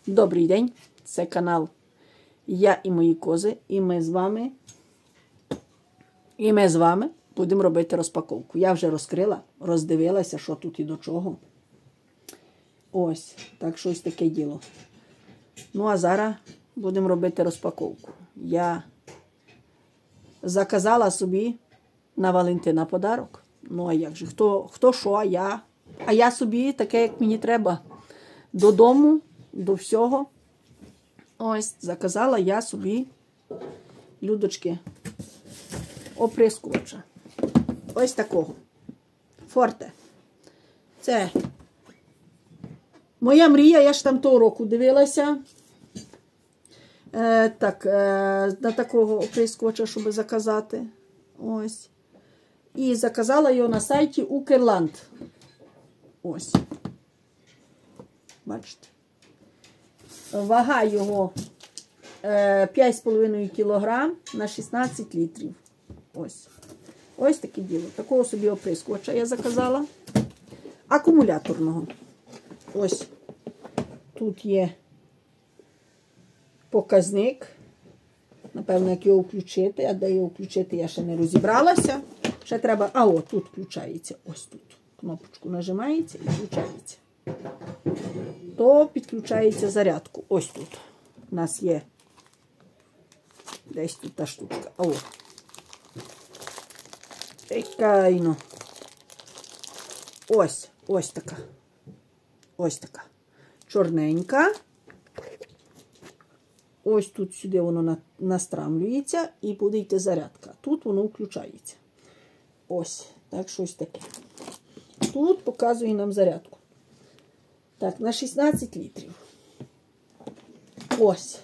Добрий день, це канал Я і мої кози, і ми з вами будемо робити розпаковку. Я вже розкрила, роздивилася, що тут і до чого. Ось, так щось таке діло. Ну, а зараз будемо робити розпаковку. Я заказала собі на Валентина подарок. Ну, а як же, хто що, а я собі таке, як мені треба. Додому, до всього. Ось, заказала я собі, людочки, оприскувача. Ось такого. Форте. Це моя мрія, я ж там того року дивилася. На такого оприскувача, щоб заказати. Ось. І заказала його на сайті Укрланд. Ось. Бачите. Вага його 5,5 кг на 16 літрів. Ось. Ось таке діло. Такого собі оприскувача я заказала. Акумуляторного. Ось. Тут є показник. Напевно, як його включити. А де його включити, я ще не розібралася. Ще треба... А, о, тут включається. Ось тут. Кнопочку нажимається і включається. То підключається зарядку. Ось тут. У нас є десь тут та штучка. О. Екайно. Ось така. Ось така. Чорненька. Ось тут сюди воно настрамлюється і буде йти зарядка. Тут воно включається. Ось. Так, щось таке. Тут показує нам зарядку. Так, на 16 літрів. Ось.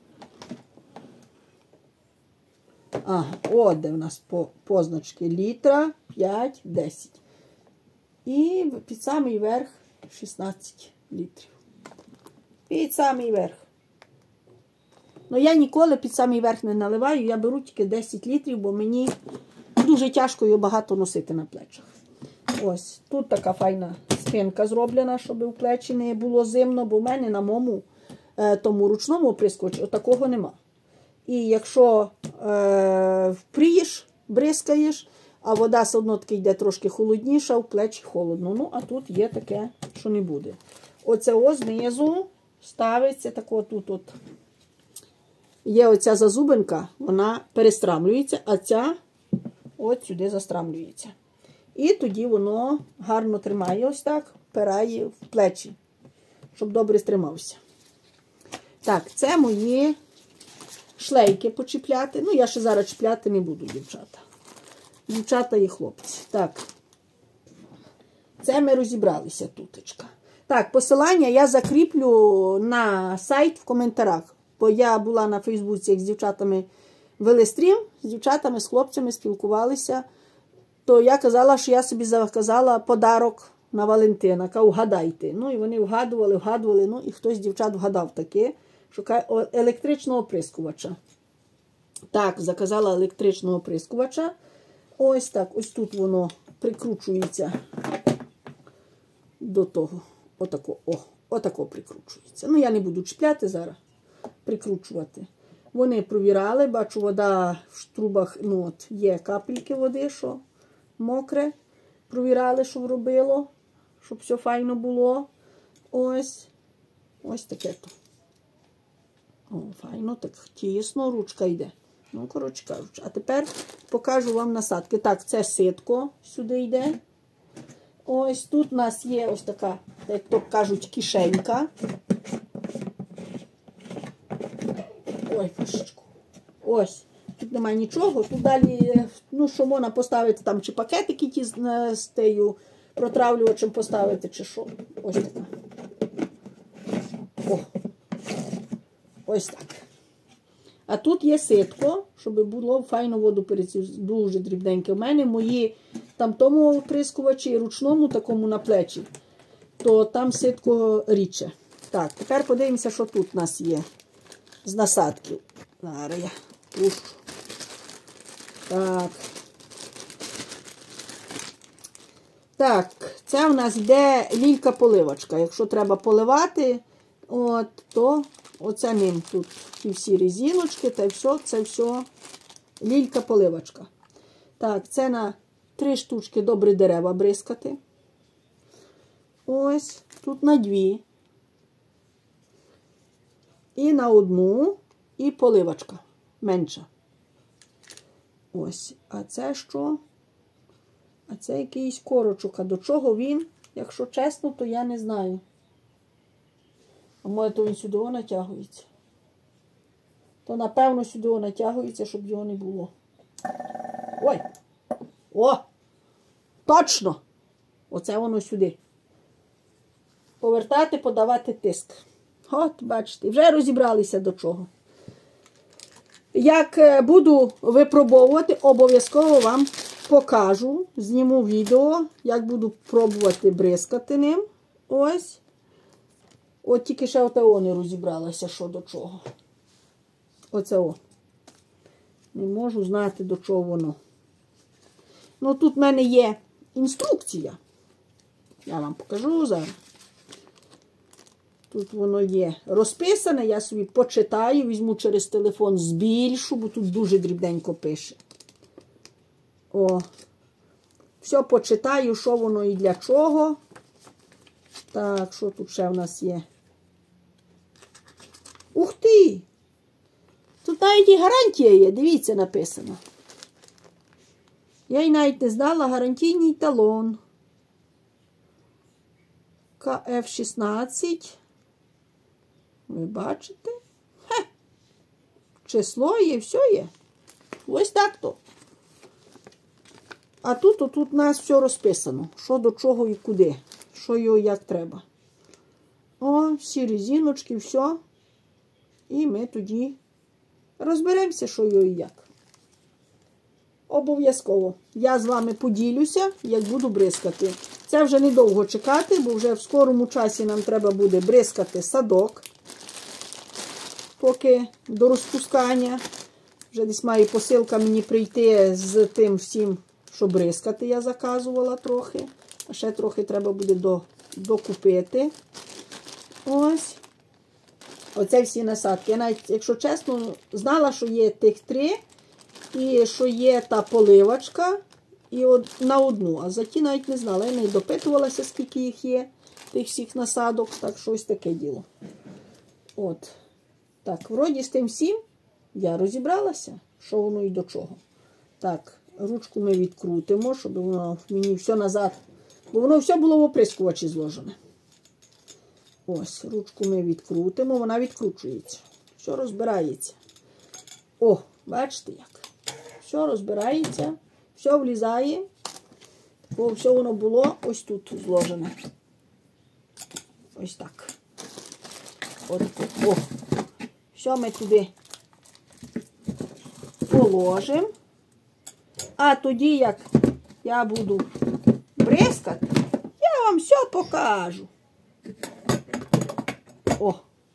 Ага, от де в нас позначки літра, 5, 10. І під самий верх 16 літрів. Під самий верх. Ну, я ніколи під самий верх не наливаю, я беру тільки 10 літрів, бо мені дуже тяжко його багато носити на плечах. Ось, тут така файна спинка зроблена, щоб у плечі не було зимно, бо в мене на моєму тому ручному оприскувачі такого нема. І якщо впрієш, бризкаєш, а вода все одно таки йде трошки холодніша, в плечі холодно. Ну, а тут є таке, що не буде. Оце ось знизу ставиться, тако тут от. Є оця зазубинка, вона перестрамлюється, а ця от сюди застрамлюється. І тоді воно гарно тримає ось так, впирає в плечі, щоб добре стримався. Так, це мої шлейки почіпляти. Ну, я ще зараз чіпляти не буду, дівчата. Дівчата і хлопці. Так, це ми розібралися тутечка. Так, посилання я закріплю на сайт в коментарях. Бо я була на Фейсбуці, як з дівчатами вели стрім, з дівчатами, з хлопцями спілкувалися. То я казала, що я собі заказала подарок на Валентина. Кажу, вгадайте. Ну, і вони вгадували. Ну, і хтось з дівчат вгадав таке. Шукає електричного оприскувача. Так, заказала електричного оприскувача. Ось так. Ось тут воно прикручується до того. Отако прикручується. Ну, я не буду чіпляти зараз. Прикручувати. Вони провірали. Бачу, вода в трубах, ну, от, є капельки води, що мокре. Провірали, щоб робило, щоб все файно було. Ось. Ось таке то. О, файно, так тісно, ручка йде. Ну, коротше кажучи. А тепер покажу вам насадки. Так, це ситко сюди йде. Ось тут у нас є ось така, як то кажуть, кишенька. Ой, фашечку. Ось. Тут немає нічого. Тут далі, ну, що можна поставити там, чи пакетики ті з тею протравлювачем поставити, чи що. Ось така. О. Ось так. А тут є ситко, щоб було файно воду переці, дуже дрібненьке. У мене мої, там тому оприскувачі, ручному такому на плечі, то там ситко рідше. Так, тепер подивимося, що тут у нас є з насадків. Зараз я пущу. Так. Так, це в нас йде лілька-поливочка. Якщо треба поливати, От, то оце ним тут ті всі резиночки, та все, це все лілька-поливочка. Так, це на 3 штучки добрі дерева бризкати. Ось, тут на 2. І на 1, і поливочка менша. Ось, а це що? А це якийсь корочок. А до чого він? Якщо чесно, то я не знаю. А може, то він сюди натягується. То, напевно, сюди натягується, щоб його не було. Ой! О! Точно! Оце воно сюди. Повертати, подавати тиск. От, бачите, вже розібралися до чого. Як буду випробовувати, обов'язково вам покажу, зніму відео, як буду пробувати бризкати ним. Ось. От тільки ще отого не розібралася, що до чого. Оце о. Не можу знати, до чого воно. Ну, тут в мене є інструкція. Я вам покажу зараз. Тут воно є розписане, я собі почитаю, візьму через телефон, збільшу, бо тут дуже дрібненько пише. О, все почитаю, що воно і для чого. Так, що тут ще в нас є? Ух ти! Тут навіть і гарантія є, дивіться, написано. Я й навіть не знала, гарантійний талон. КФ-16. Ви бачите? Хе! Число є, все є. Ось так то. А тут у нас все розписано. Що до чого і куди. Що його як треба. О, всі резиночки, все. І ми тоді розберемося, що його і як. Обов'язково. Я з вами поділюся, як буду бризкати. Це вже недовго чекати, бо вже в скорому часі нам треба буде бризкати садок. Поки до розпускання. Вже десь має посилка мені прийти з тим всім, що бризкати я заказувала трохи. А ще трохи треба буде докупити. Ось. Оце всі насадки. Я навіть, якщо чесно, знала, що є тих 3. І що є та поливочка. І на 1. А за ті навіть не знала. Я не допитувалася, скільки їх є. Тих всіх насадок. Так, щось таке діло. От. Так, вроді з тим всім я розібралася, що воно і до чого. Так, ручку ми відкрутимо, щоб воно мені все назад, бо воно все було в оприскувачі зложене. Ось, ручку ми відкрутимо, вона відкручується. Все розбирається. О, бачите як? Все розбирається, все влізає, бо все воно було ось тут зложене. Ось так. От, о. Все ми туди положимо. А тоді, як я буду бризкати, я вам все покажу. О!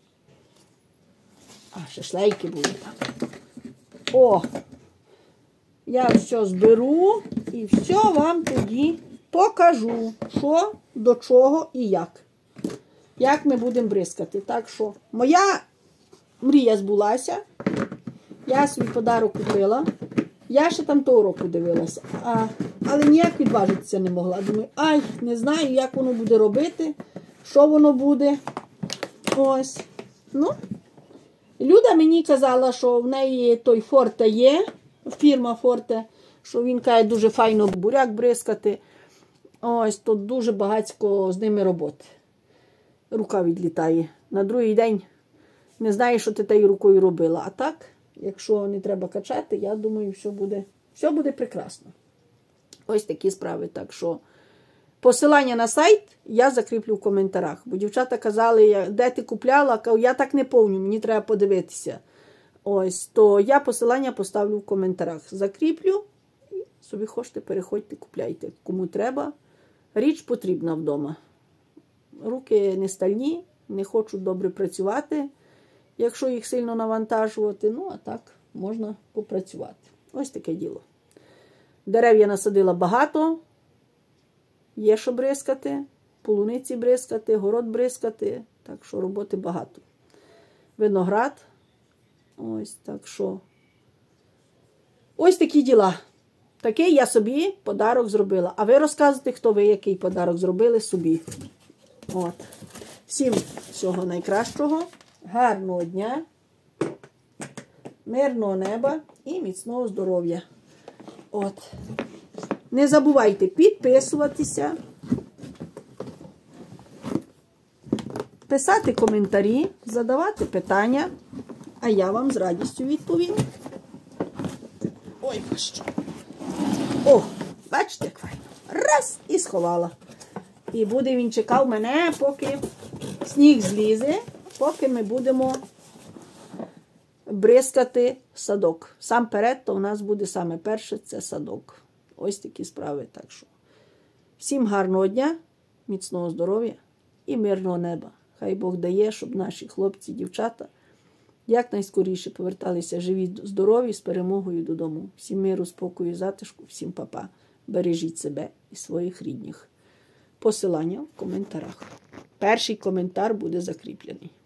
А, ще шлейки були там. О! Я все зберу і все вам тоді покажу, що, до чого і як. Як ми будемо бризкати. Так що, моя мрія збулася. Я свій подарок купила. Я ще там того року дивилася. Але ніяк відважитися не могла. Думаю, ай, не знаю, як воно буде робити, що воно буде. Ось. Ну, Люда мені казала, що в неї той Форте є, фірма Форте, що він каже, дуже файно буряк бризкати. Ось, тут дуже багатько з ними роботи. Рука відлітає. На другий день не знаю, що ти тією рукою робила. А так, якщо не треба качати, я думаю, все буде прекрасно. Ось такі справи. Так що посилання на сайт я закріплю в коментарях. Бо дівчата казали, де ти купляла, я так не пам'ятаю, мені треба подивитися. Ось, то я посилання поставлю в коментарях. Закріплю, і собі хочете, переходьте, купляйте. Кому треба. Річ потрібна вдома. Руки не стальні, не хочуть добре працювати, якщо їх сильно навантажувати. Ну, а так, можна попрацювати. Ось таке діло. Дерев я насадила багато. Є що бризкати, полуниці бризкати, город бризкати. Так що роботи багато. Виноград. Ось, так що. Ось такі діла. Такий я собі подарок зробила. А ви розказуєте, хто ви який подарок зробили собі. От. Всім всього найкращого, гарного дня, мирного неба і міцного здоров'я. От. Не забувайте підписуватися, писати коментарі, задавати питання, а я вам з радістю відповім. Ой, що. О, бачите, як файно. Раз, і сховала. І буде він чекав мене, поки сніг злізе, поки ми будемо бризкати садок. Сам перед, то у нас буде саме перше, це садок. Ось такі справи. Так що всім гарного дня, міцного здоров'я і мирного неба. Хай Бог дає, щоб наші хлопці, дівчата якнайскоріше поверталися живі, здорові, з перемогою додому. Всім миру, спокою, затишку, всім па-па. Бережіть себе і своїх рідних. Посилання в коментарях. Перший коментар буде закріплений.